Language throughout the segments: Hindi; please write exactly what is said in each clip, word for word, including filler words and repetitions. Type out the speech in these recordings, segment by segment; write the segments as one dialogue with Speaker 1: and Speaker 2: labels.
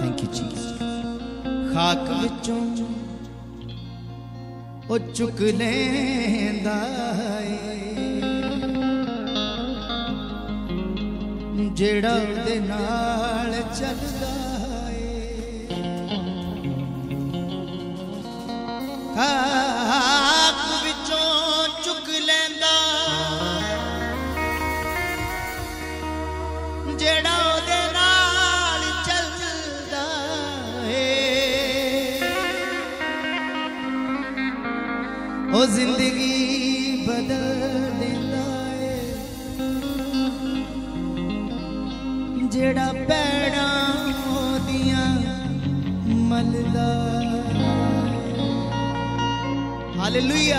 Speaker 1: थैंक यू जी। खाक विचों ओ चुक लेंदा जेड़ा उहदे नाल चलदा खाक विचों चुक लेंदा जेड़ा उहदे नाल चलदा ओ जिंदगी बदल देंदा है जेड़ा पैड़ा दियां मलदा। हालेलुया।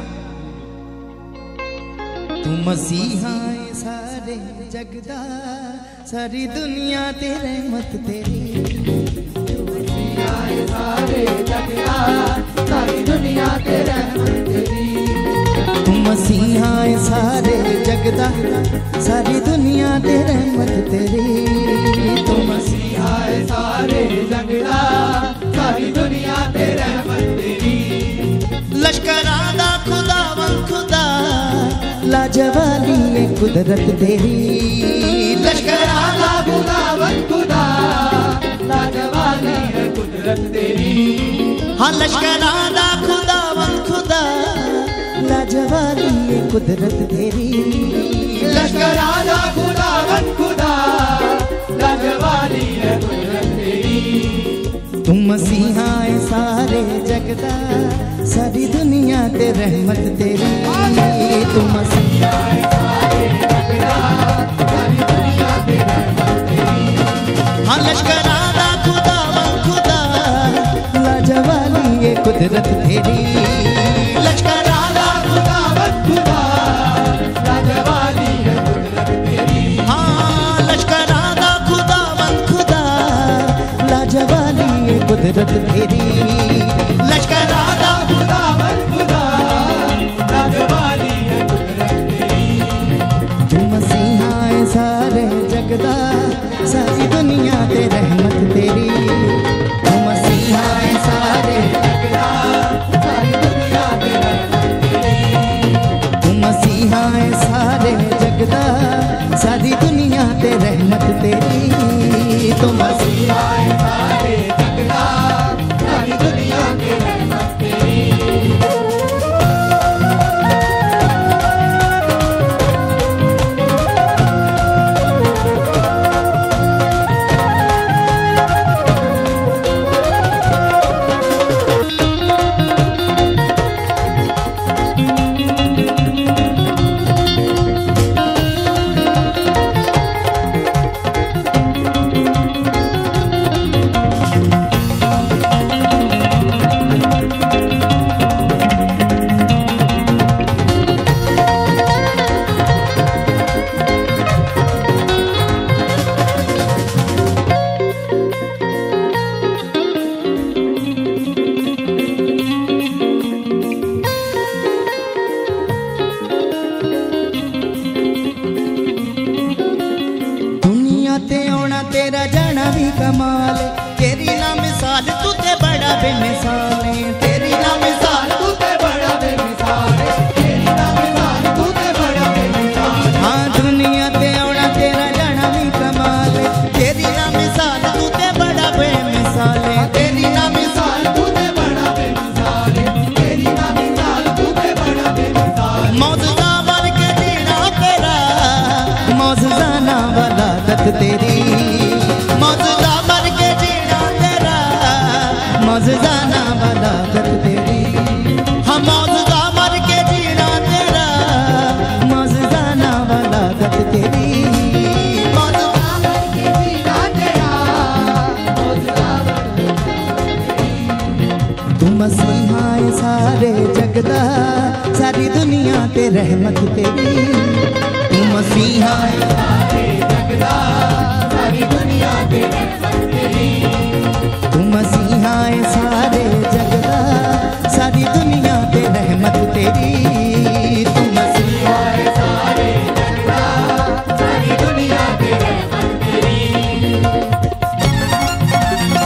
Speaker 1: तू मसीहा है सारे जगदा सारी दुनिया ते रहमत तेरी। तू मसीहा है सारे जगदा सारी दुनिया ते रहमत तेरी। तू मसीहा है सारे जगदा सारी दुनिया ते रहमत तेरी। तू मसीहा है सारे जगदा सारी दुनिया ते रहमत तेरी। लश्करां दा खुदावन खुदा लाजवाली है कुदरत तेरी। लश्करां दा खुदावन खुदा लाजवाली है कुदरत तेरी। हाँ लश्करां दा खुदावन खुदा लाजवाली है कुदरत तेरी। लश्करां दा खुदावन खुदा लाजवाली है कुदरत तेरी। तुम मसीहा है सारे जगदा सारी दुनिया ते रहमत तेरी। तुम मसीहा है सारे जगदा सारी दुनिया ते रहमत तेरी। हाँ लश्करां दा खुदावन खुदा लाजवाली है कुदरत तेरी। लश्करां दा खुदावन खुदा लाजवाली है कुदरत तेरी। हाँ लश्करां दा खुदावन खुदा लाजवाली है कुदरत तेरी। लश्करां दा खुदावन खुदा लाजवाली है कुदरत तेरी। तू मसीहा है सारे जगदा सारी दुनिया ते रहमत तेरी। तू मसीहा है सारे जगदा सारी दुनिया ते रहमत तेरी। तू मसीहा है सारे जगदा सारी दुनिया ते रहमत तेरी। तू मसीहा है सारे जगदा सारी दुनिया ते रहमत तेरी। तेरा जाना भी कमाल तेरी ना मिसाल तू ते बड़ा बेमिसाल तेरी ना मिसाल तू ते बड़ा बेमिसाल तेरी ना मिसाल तू ते बड़ा बेमिसाल। हाँ दुनिया ते आना तेरा जाना भी कमाल तेरी ना मिसाल तू ते बड़ा बेमिसाल तेरी ना मिसाल तू ते बड़ा बेमिसाल तेरी ना मिसाल तू ते बड़ा बेमिसाल। मौजूदा बन के जीना तेरा मौजूदा ना वलादत तेरी। मौजूदा बन के जीना तेरा मौजूदा ना वलादत तेरी। हम मौजूदा बन के जीना तेरा मौजूदा ना वलादत तेरी। मौजूदा बन के जीना तेरा मौजूदा तू मसीहा है सारे जगदा सारी दुनिया ते रहमत तेरी। तू मसीहा है सारे जगदा सारी दुनिया ते रहमत तेरी। तू मसीहा है सारे जगदा सारी दुनिया ते रहमत तेरी। तू मसीहा है सारे जगदा सारी दुनिया ते रहमत तेरी।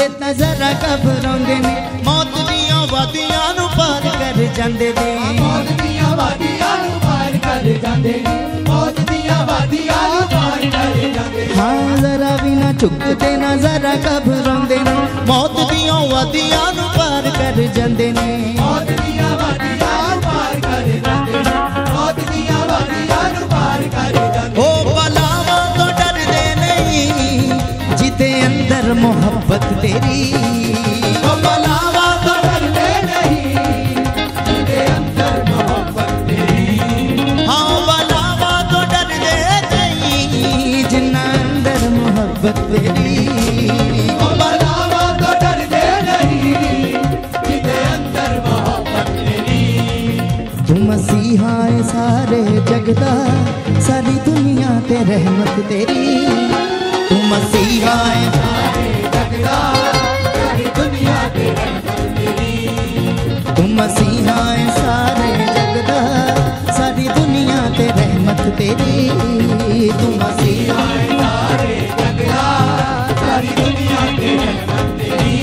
Speaker 1: चुकदे तां जरा घबराउंदे ने मौत दियां वादियां नूं पार कर जांदे ने
Speaker 2: मौत दियां वादियां नूं पार कर जांदे ने मौत दियां वादियां नूं पार कर जांदे ने
Speaker 1: हाँ जरा भी ना चुकदे ना जरा घबराउंदे ने मौत दियां वादियां नूं पार कर जांदे ने
Speaker 2: मौत दियां वादियां नूं पार कर जांदे ने मौत दियां वादियां नूं पार कर जांदे
Speaker 1: ओ बलावां तो डरदे नहीं जिते अंदर मोहब्बत तेरी
Speaker 2: ओ बलावां तो डरदे नहीं जिते अंदर मोहब्बत तेरी
Speaker 1: हाँ बलावां तो डरदे नहीं जिन्ना अंदर मोहब्बत तेरी
Speaker 2: ओ बलावां तो डरदे नहीं जिते अंदर मोहब्बत तेरी
Speaker 1: तू मसीहा है सारे जगदा सारी दुनिया ते रहमत तेरी तू मसीहा है
Speaker 2: सारे जगदा सारी दुनिया ते रहमत तेरी
Speaker 1: तू मसीहा है सारे जगदा सारी दुनिया ते रहमत तेरी तू मसीहा है
Speaker 2: सारे जगदा सारी दुनिया ते रहमत तेरी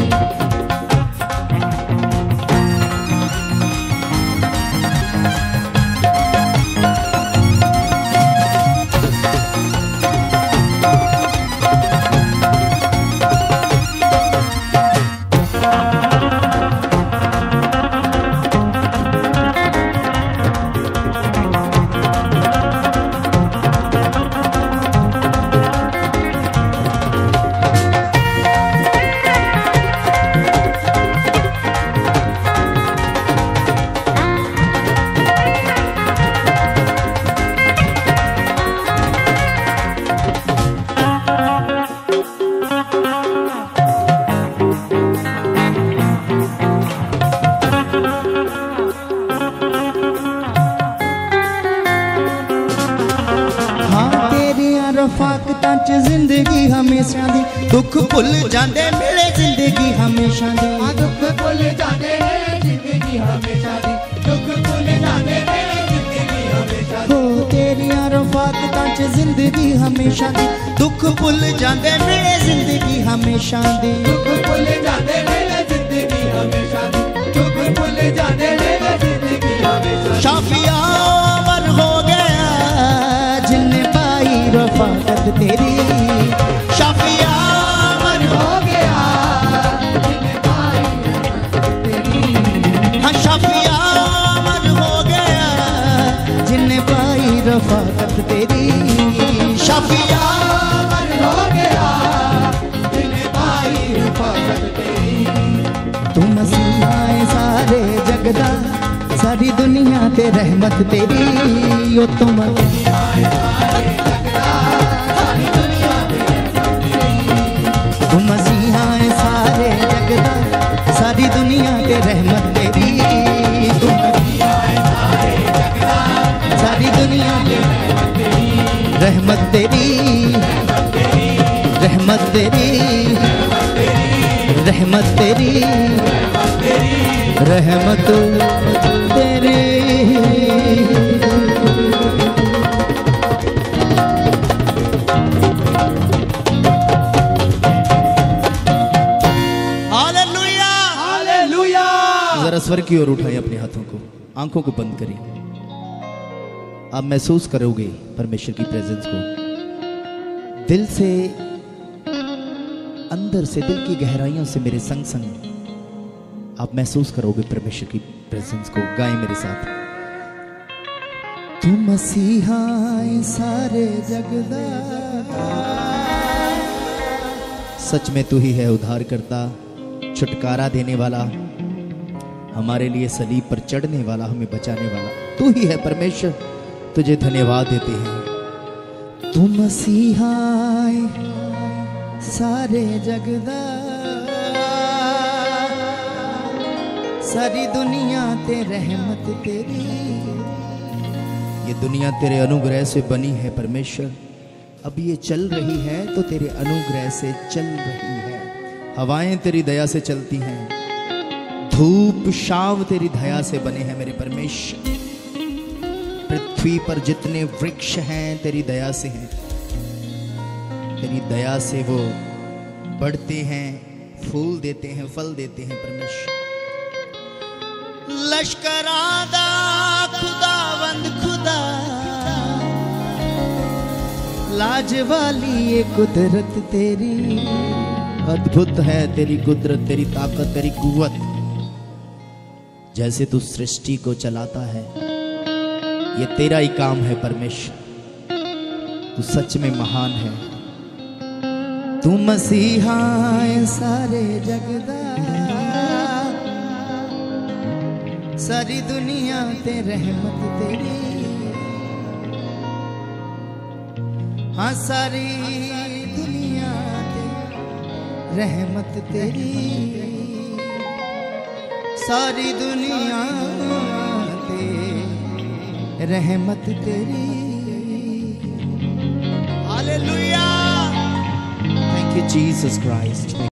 Speaker 1: रफाकतां च जिंदगी हमेशा दी दुख भुल जांदे मिले जिंदगी हमेशा दी
Speaker 2: दुख भुल जांदे मिले जिंदगी हमेशा दी दुख भुल जांदे मिले जिंदगी हमेशा दी
Speaker 1: हो तेरियां रफाकतां च जिंदगी हमेशा दी दुख भुल जांदे मिले जिंदगी हमेशा दी
Speaker 2: दुख भुल जांदे मिले जिंदगी हमेशा दी दुख भुल जांदे मिले जिंदगी हमेशा दी
Speaker 1: शाफिया अमर हो गया जिन्ने पाई रफाकत तेरी शाफिया अमर हो
Speaker 2: गया जिन्ने पाई रफाकत तेरी
Speaker 1: हाँ शाफिया अमर हो गया जिन्ने पाई रफाकत तेरी शाफिया
Speaker 2: अमर हो गया जिन्ने पाई रफाकत तेरी
Speaker 1: तू मसीहा है सारे जगदा सारी दुनिया ते रहमत तेरी ओ तुम
Speaker 2: मसीहा है सारे जगदा सारी दुनिया ते रहमत तेरी
Speaker 1: तू मसीहा है सारे जगदा सारी दुनिया ते रहमत तेरी तू
Speaker 2: मसीहा है सारे जगदा
Speaker 1: सारी दुनिया ते रहमत तेरी रहमत तेरी रहमत तेरी रहमत तेरी हालेलुया
Speaker 2: हालेलुया
Speaker 1: जरा स्वर की ओर उठाएं अपने हाथों को आंखों को बंद करें आप महसूस करोगे परमेश्वर की प्रेजेंस को दिल से अंदर से दिल की गहराइयों से मेरे संग संग आप महसूस करोगे परमेश्वर की प्रेजेंस को गाएं मेरे साथ तू मसीहा है सारे जगदा सच में तू ही है उद्धार करता छुटकारा देने वाला हमारे लिए सलीब पर चढ़ने वाला हमें बचाने वाला तू ही है परमेश्वर तुझे धन्यवाद देते हैं तू मसीहा है सारे जगदा सारी दुनिया ते रहमत तेरी ये दुनिया तेरे अनुग्रह से बनी है परमेश्वर अब ये चल रही है तो तेरे अनुग्रह से चल रही है हवाएं तेरी दया से चलती हैं धूप छांव तेरी दया से बने हैं मेरे परमेश्वर पृथ्वी पर जितने वृक्ष हैं तेरी दया से हैं तेरी दया से वो बढ़ते हैं फूल देते हैं, फल देते हैं परमेश्वर। लश्करादा खुदावंद खुदा, लाज वाली ये कुदरत तेरी, अद्भुत है तेरी कुदरत, तेरी ताकत, तेरी कुव्वत। जैसे तू सृष्टि को चलाता है, ये तेरा ही काम है परमेश्वर। तू सच में महान है। तू मसीहा है सारे जगदा, सारी दुनिया ते रहमत तेरी। हाँ सारी दुनिया ते रहमत तेरी, सारी दुनिया ते रहमत तेरी। Hallelujah, thank you Jesus Christ.